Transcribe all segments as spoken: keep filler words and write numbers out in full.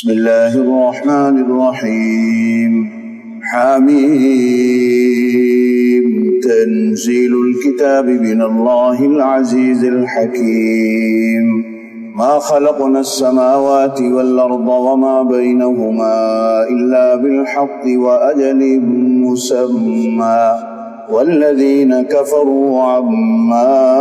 بسم الله الرحمن الرحيم. حميم. تنزيل الكتاب من الله العزيز الحكيم. ما خلقنا السماوات والأرض وما بينهما إلا بالحق وأجل مسمى والذين كفروا عما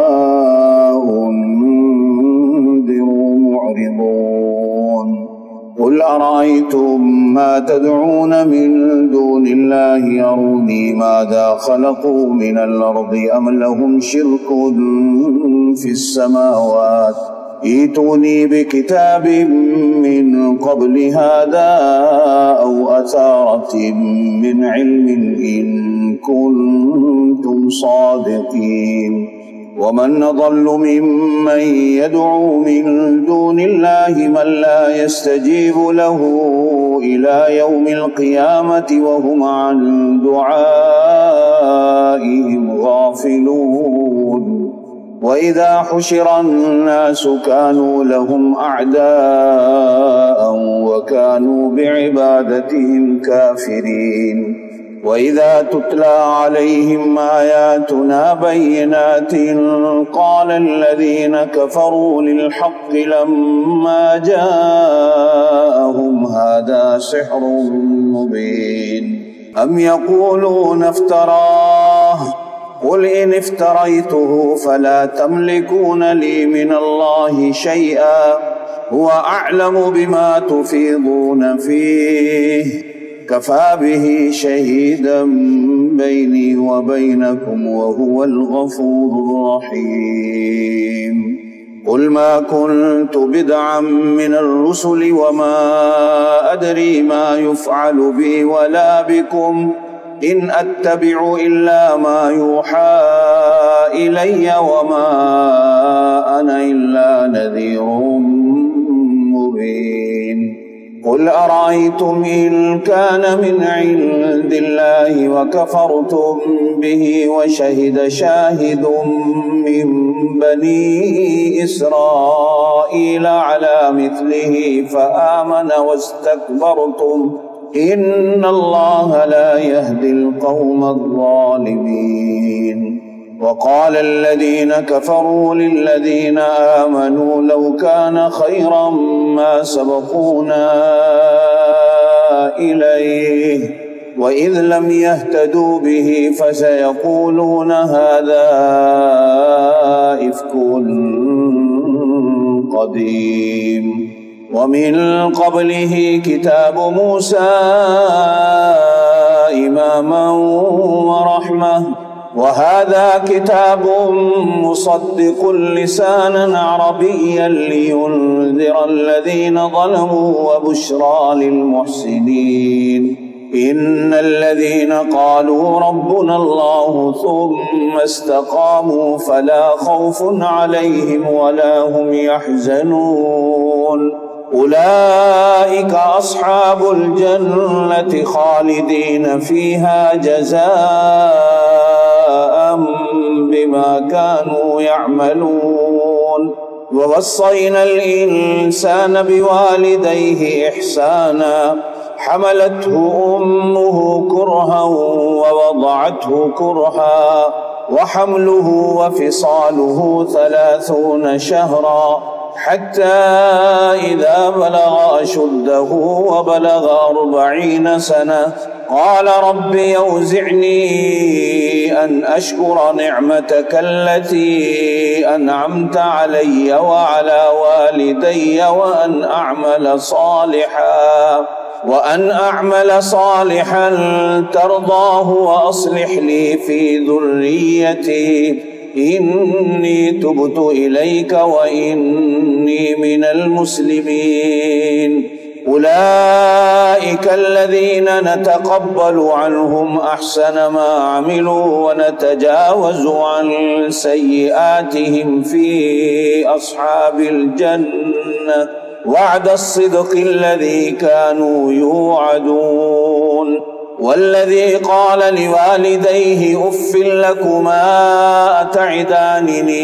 أنذروا معرضون. قل أرأيتم ما تدعون من دون الله أروني ماذا خلقوا من الأرض أم لهم شرك في السماوات ائتوني بكتاب من قبل هذا أو أثارة من علم إن كنتم صادقين. ومن أضل ممن يدعو من دون الله من لا يستجيب له إلى يوم القيامة وهم عن دعائهم غافلون. وإذا حشر الناس كانوا لهم أعداء وكانوا بعبادتهم كافرين. وإذا تتلى عليهم آياتنا بينات قال الذين كفروا للحق لما جاءهم هذا سحر مبين. أم يقولون افتراه قل إن افتريته فلا تملكون لي من الله شيئا هو أعلم بما تفيضون فيه كفى به شهيدا بيني وبينكم وهو الغفور الرحيم. قل ما كنت بدعا من الرسل وما أدري ما يفعل بي ولا بكم إن أتبع إلا ما يوحى إلي وما أنا إلا نذير مبين. قل أرأيتم إن كان من عند الله وكفرتم به وشهد شاهد من بني إسرائيل على مثله فآمن واستكبرتم إن الله لا يهدي القوم الظالمين. وقال الذين كفروا للذين آمنوا لو كان خيرا ما سبقونا إليه وإذ لم يهتدوا به فسيقولون هذا إفك قديم. ومن قبله كتاب موسى إماما ورحمة وهذا كتاب مصدق لسانا عربيا لينذر الذين ظلموا وبشرى للمحسنين. إن الذين قالوا ربنا الله ثم استقاموا فلا خوف عليهم ولا هم يحزنون أولئك أصحاب الجنة خالدين فيها جزاء بما كانوا يعملون. ووصينا الإنسان بوالديه إحسانا حملته أمه كرها ووضعته كرها وحمله وفصاله ثلاثون شهرا حتى إذا بلغ أشده وبلغ أربعين سنة قال رب أوزعني أن أشكر نعمتك التي أنعمت علي وعلى والدي وأن أعمل صالحا وأن أعمل صالحا ترضاه وأصلح لي في ذريتي إني تبت إليك وإني من المسلمين. أولئك الذين نتقبل عنهم أحسن ما عملوا ونتجاوز عن سيئاتهم في أصحاب الجنة وعد الصدق الذي كانوا يوعدون. والذي قال لوالديه أف لكما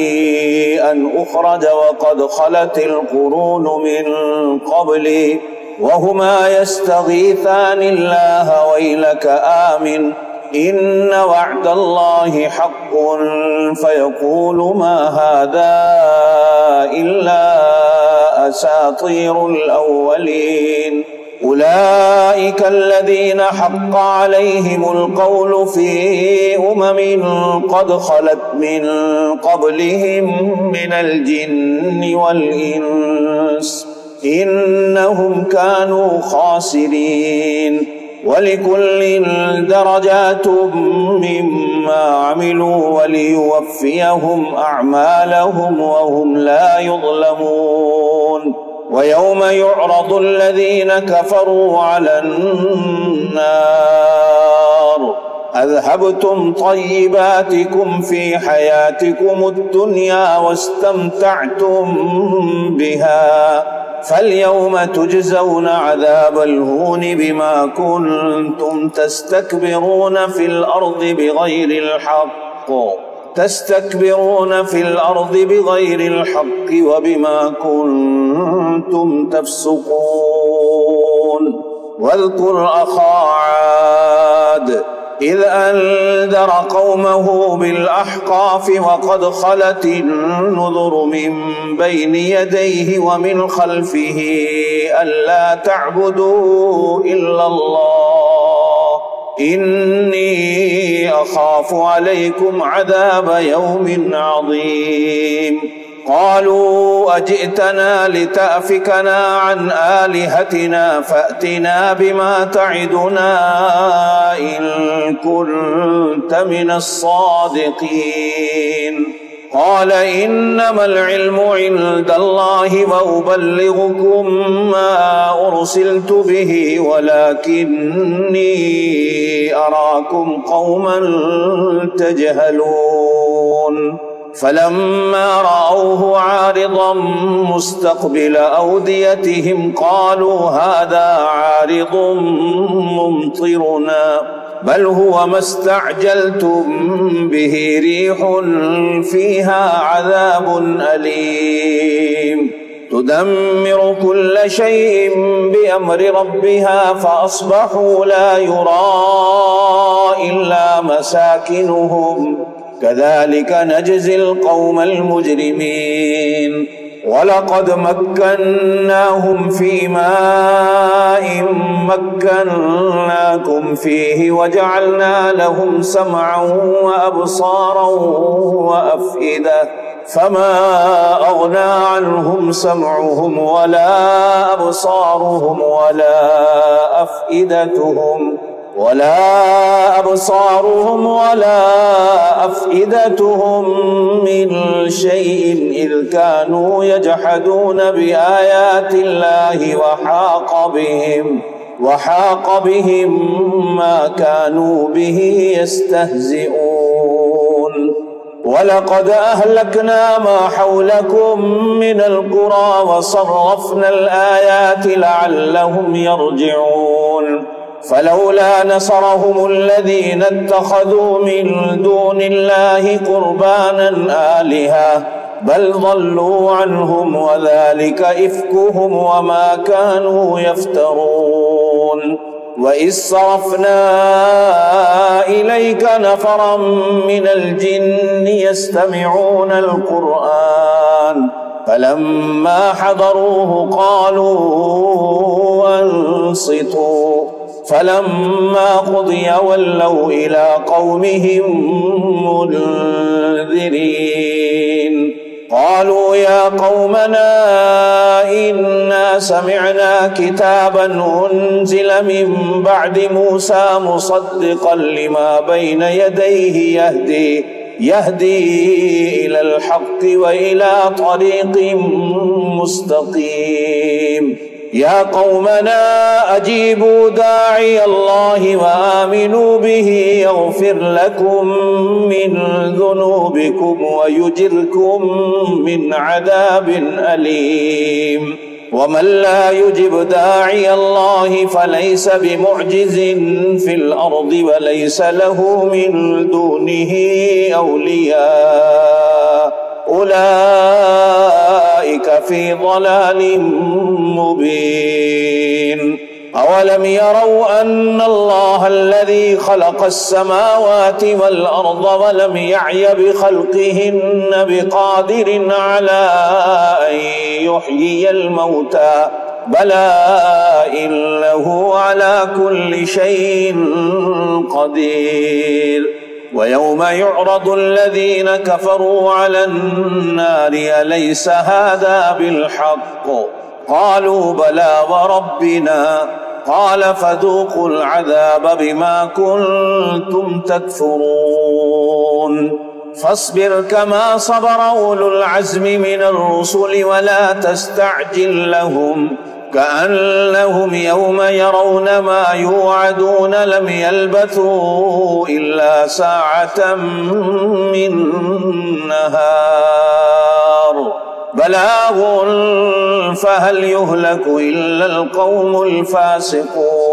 أتعدانني أن أخرج وقد خلت القرون من قبلي وهما يستغيثان الله ويلك آمن إن وعد الله حق فيقول ما هذا إلا أساطير الأولين أولئك الذين حق عليهم القول في أمم قد خلت من قبلهم من الجن والإنس إنهم كانوا خاسرين ولكل درجات مما عملوا وليوفيهم أعمالهم وهم لا يظلمون ويوم يعرض الذين كفروا على النار أذهبتم طيباتكم في حياتكم الدنيا واستمتعتم بها فاليوم تجزون عذاب الهون بما كنتم تستكبرون في الأرض بغير الحق تستكبرون في الأرض بغير الحق وبما كنتم تفسقون واذكر أخا عاد إذ أنذر قومه بالأحقاف وقد خلت النذر من بين يديه ومن خلفه ألا تعبدوا إلا الله إني أخاف عليكم عذاب يوم عظيم قالوا أجئتنا لتأفكنا عن آلهتنا فأتنا بما تعدنا إن كنت من الصادقين قال إنما العلم عند الله وأبلغكم ما أرسلت به ولكني أراكم قوما تجهلون فلما رأوه عارضا مستقبل أوديتهم قالوا هذا عارض ممطرنا بل هو ما استعجلتم به ريح فيها عذاب أليم تدمر كل شيء بأمر ربها فأصبحوا لا يرى إلا مساكنهم كذلك نجزي القوم المجرمين ولقد مكناهم في ماء مكناكم فيه وجعلنا لهم سمعا وأبصارا وأفئدة فما أغنى عنهم سمعهم ولا أبصارهم ولا أفئدتهم ولا أبصارهم ولا أفئدتهم من شيء إذ كانوا يجحدون بآيات الله وحاق بهم وحاق بهم ما كانوا به يستهزئون ولقد أهلكنا ما حولكم من القرى وصرفنا الآيات لعلهم يرجعون فلولا نصرهم الذين اتخذوا من دون الله قربانا آلهة بل ضلوا عنهم وذلك إفكهم وما كانوا يفترون وإذ صرفنا إليك نفرا من الجن يستمعون القرآن فلما حضروه قالوا أنصتوا فلما قضي ولوا إلى قومهم منذرين قالوا يا قومنا إنا سمعنا كتابا أنزل من بعد موسى مصدقا لما بين يديه يهدي يهدي إلى الحق وإلى طريق مستقيم يا قومنا أجيبوا داعي الله وآمنوا به يغفر لكم من ذنوبكم ويجركم من عذاب أليم ومن لا يجب داعي الله فليس بمعجز في الأرض وليس له من دونه أولياء أولئك في ضلال مبين. أولم يروا أن الله الذي خلق السماوات والأرض ولم يعي بخلقهن بقادر على أن يحيي الموتى بلى إنه على كل شيء قدير. ويوم يعرض الذين كفروا على النار أليس هذا بالحق قالوا بلى وربنا قال فذوقوا العذاب بما كنتم تكفرون. فاصبر كما صبر أولو العزم من الرسل ولا تستعجل لهم كأنهم يوم يرون ما يوعدون لم يلبثوا إلا ساعة من نهار بلاغ فهل يهلك إلا القوم الفاسقون.